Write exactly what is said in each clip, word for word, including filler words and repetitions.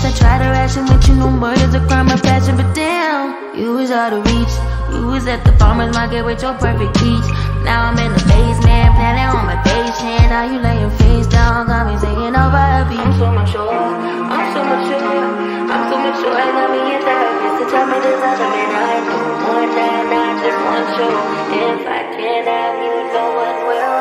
I tried to ration with you, no murder's a crime of passion. But damn, you was out of reach. You was at the farmer's market with your perfect peach. Now I'm in the basement, planning on my patient. Now you laying face down, got me singing over a beat. I'm so mature, I'm so mature, I'm so mature. I got me in therapy to tell me this other man I know. One time, not just one show. If I can't have you, no one will.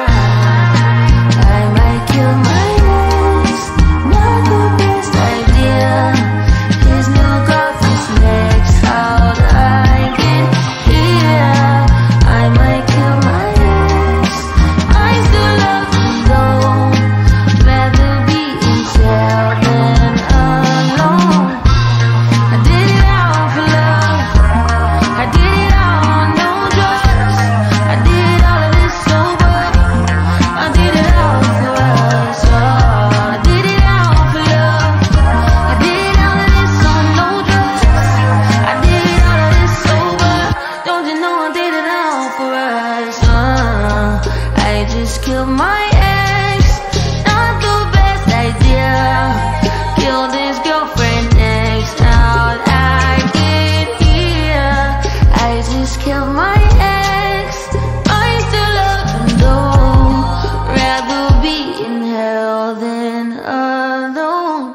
I might kill my ex, not the best idea. His new girlfriend's next, how I get here. I might kill my ex, I still love him though. Rather be in jail than alone. I did it all for love, I did it all on no drugs. I did all of this sober, I did it all for us. Oh, I did it all for love, I did all of this on no drugs. I did all of this sober, don't you know I did it all for us. uh, I just killed my ex, not the best idea. Killed his girlfriend next, how'd I get here? I just killed my ex, I still love him though. Rather be in hell than alone.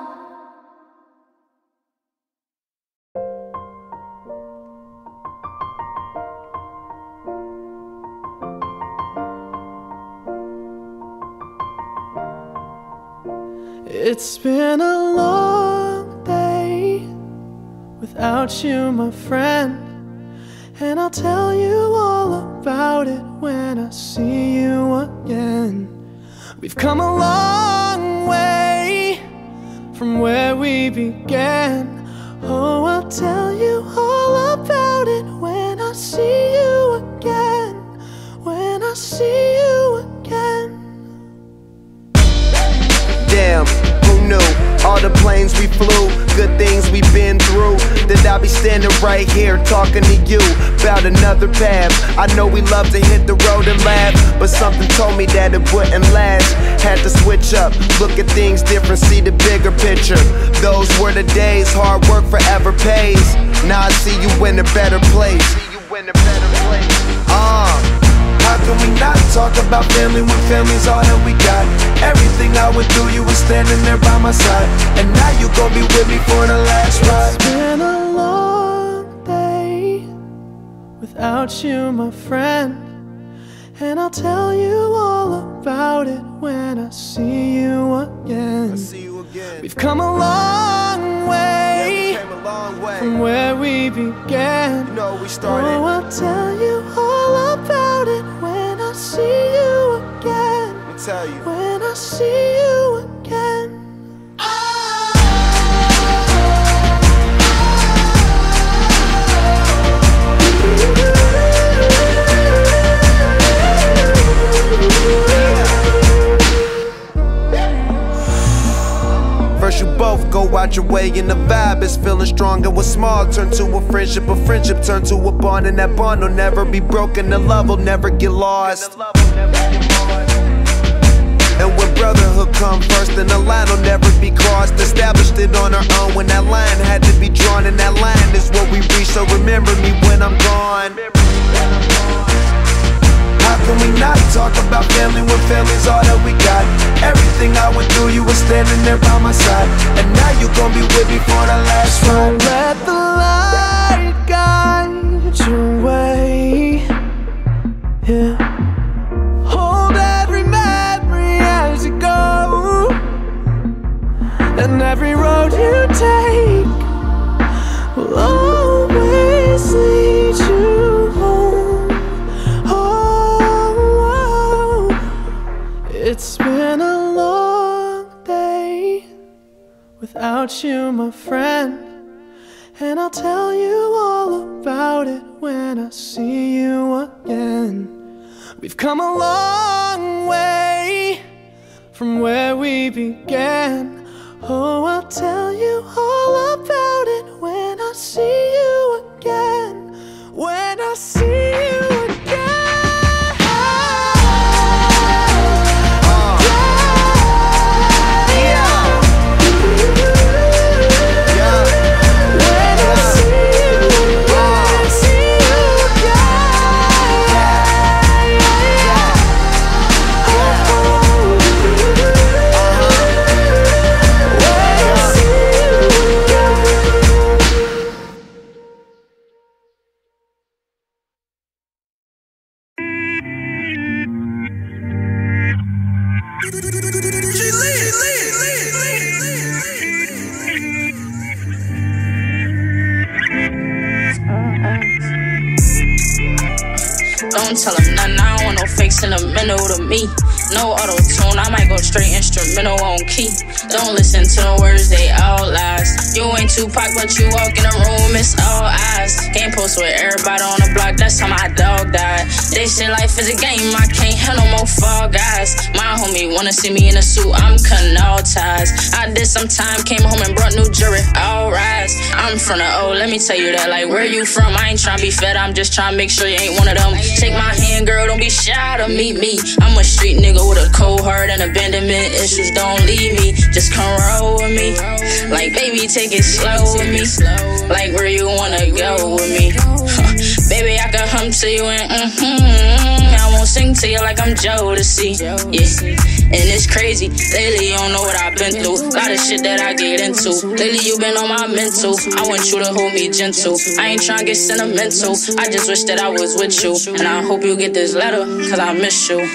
It's been a long day without you, my friend, and I'll tell you all about it when I see you again. We've come a long way from where we began. Oh, I'll tell you all about it when I see you again. When I see you again. Damn, who knew? All the planes we flew, good things we've been through. That I'll be standing right here talking to you about another path. I know we love to hit the road and laugh, but something told me that it wouldn't last. Had to switch up, look at things different, see the bigger picture. Those were the days, hard work forever pays. Now I see you in a better place. See you in a better place. Uh. How can we not talk about family when family's all that we got? Everything I went through, you were standing there by my side, and now you gon' be with me for the last ride. It's been a long day without you, my friend, and I'll tell you all about it when I see you again. I see you again. We've come a long way, yeah, we came a long way from where we began. You know we started. Oh, I'll tell you all about it when I see you again. Let me tell you. When I see you again. First you both go out your way and the vibe is feeling strong, and what's small turn to a friendship, a friendship turn to a bond, and that bond will never be broken, the love will never get lost. And when brotherhood come first, then the line will never be crossed. Established it on our own when that line had to be drawn, and that line is what we reach, so remember me when I'm gone. How can we not talk about family when family's all that we got? Everything I went through, you were standing there by my side, and now you gon' be with me for the last ride. So let the light guide your way, yeah. Hold every memory as you go, and every road you take will always lead you home. Oh, it's been a long day without you, my friend, and I'll tell you all about it when I see you again. We've come a long way from where we began. Oh, I'll tell you all about it when I see you again. When I see you again. Uh, yeah. Don't tell them nothing, I don't want no fake sentimental to me. No auto-tune, I might go straight instrumental on key. Don't listen to the words, they all lies. You ain't Tupac, but you walk in the room, it's all eyes. Can't post with everybody on the block, that's how my dog died. They say life is a game, I can't have no more fall guys. My homie wanna see me in a suit, I'm cutting all ties. I did some time, came home and brought new jury, all rise. I'm from the O, let me tell you that, like where you from? I ain't tryna be fed, I'm just tryna make sure you ain't one of them. Take my hand, girl, don't be shy to meet me. I'm a street nigga with a cold heart and abandonment issues, don't leave me. Just come roll with me. Like baby, take it slow with me. Like where you wanna go with me. Baby, I can hum to you and mm-hmm. I won't sing to you like I'm Jodeci. Yeah, and it's crazy. Lately, you don't know what I've been through. Lot of shit that I get into. Lately, you been on my mental. I want you to hold me gentle. I ain't tryna get sentimental. I just wish that I was with you. And I hope you get this letter, cause I miss you.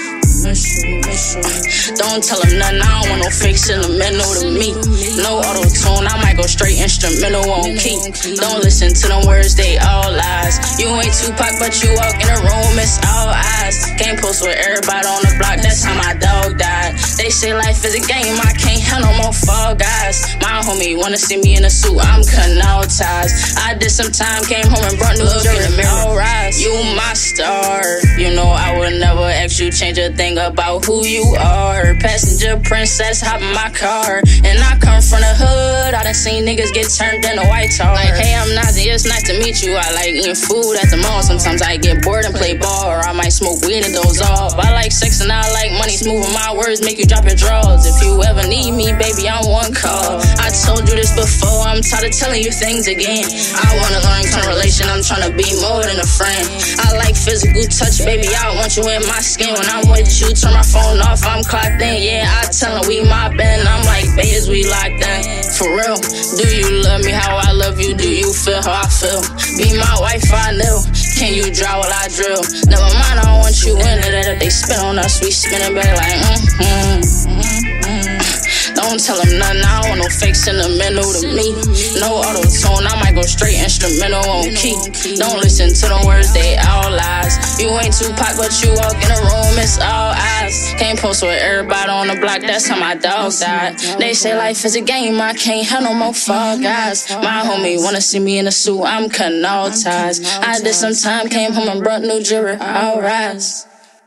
Don't tell them nothing, I don't want no fake sentimental to me. No auto-tune, I might go straight instrumental on key. Don't listen to them words, they all lies. You ain't Tupac, but you walk in the room, it's all eyes. Can't post with everybody on the block, that's how my dog died. They say life is a game, I can't have no more fall guys. My homie wanna see me in a suit, I'm cutting all ties. I did some time, came home and brought new jury, all rise. You my star, you know I would never ask you change a thing about who you are. Passenger princess, hop in my car. And I come from the hood, I done seen niggas get turned into white tar. Like, hey, I'm Nazzy, it's nice to meet you. I like eating food at the mall. Sometimes I get bored and play ball, or I might smoke weed and doze off. I like sex and I like money, smoothing my words, make you drop your drawers. If you ever need me, baby, I'm one call. I told you this before, I'm tired of telling you things again. I wanna learn some relation, I'm trying to be more than a friend. I like physical touch, baby, I want you in my skin. When I'm with you, turn my phone off, I'm clocked in. Yeah, I tell them we my band, I'm like, babes, we locked in. For real, do you love me how I love you? Do you feel how I feel? Be my wife, I know. Can you draw while I drill? Never mind, I don't want you in it. If they spin on us, we spinning back like mm-hmm, mm-hmm. Don't tell them nothing, I don't want no fake sentimental to me. No auto-tune, I might go straight instrumental on key. Don't listen to them words, they all lies. You ain't Tupac, but you walk in the room, it's all eyes. Can't post with everybody on the block, that's how my dog died. They say life is a game, I can't have no more fall guys. My homie wanna see me in a suit, I'm cutting all ties. I did some time, came home and brought new jury, all rise.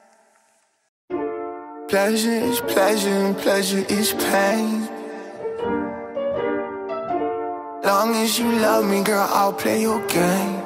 Pleasure is pleasure and pleasure is pain. Long as you love me, girl, I'll play your game.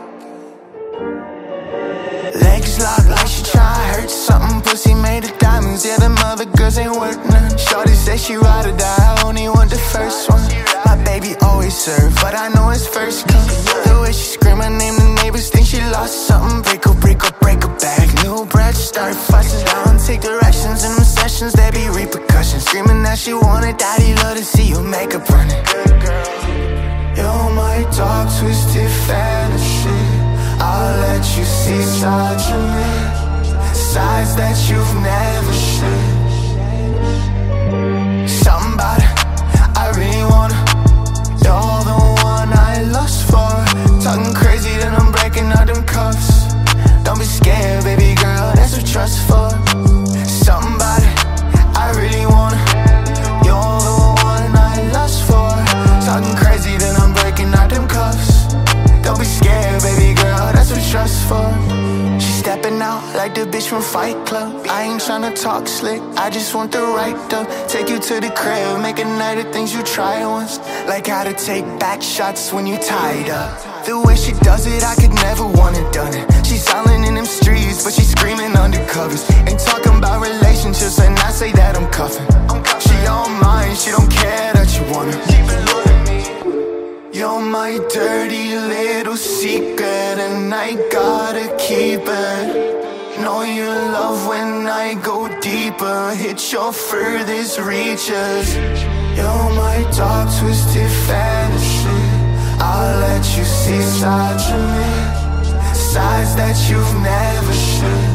Legs locked like she tryna hurt something. Pussy made of diamonds, yeah, them other girls ain't worth none. Shorty say she ride or die, I only want the first one. My baby always serve, but I know it's first come. The way she scream my name, the neighbors think she lost something. Break her, break her, break her back. New breath, start fussing. I don't take directions in them sessions, there be repercussions. Screaming that she want it, daddy love to see you make her burn it. You're my dark, twisted fantasy. I'll let you see sides of me, sides that you've never seen. Somebody I really wanna, you're the one I lust for. Talking crazy, then I'm breaking out them cuffs. Don't be scared, baby girl, that's what trust for. Somebody I really wanna, you're the one I lust for. Talking crazy, then I'm breaking out them cuffs. Don't be scared, baby girl, that's what trust for. She stepping out like the bitch from Fight Club. I ain't tryna talk slick, I just want the right up. Take you to the crib, make a night of things you tried once. Like how to take back shots when you tied up. The way she does it, I could never wanna done it. She's silent in them streets, but she's screaming undercovers. Ain't talking about relationships, and I say that I'm cuffing. She all mine, she don't care that you want her. You're my dirty little secret, and I gotta keep it. Know you love when I go deeper, hit your furthest reaches. You're my dark, twisted fantasy. I'll let you see sides of me, sides that you've never seen.